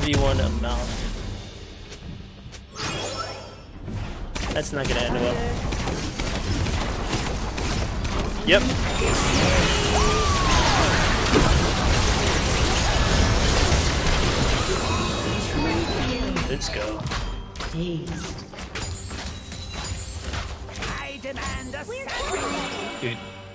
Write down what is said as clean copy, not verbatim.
31 a mouth. That's not gonna end well. Yep. Let's go. I demand a sandwich. Dude,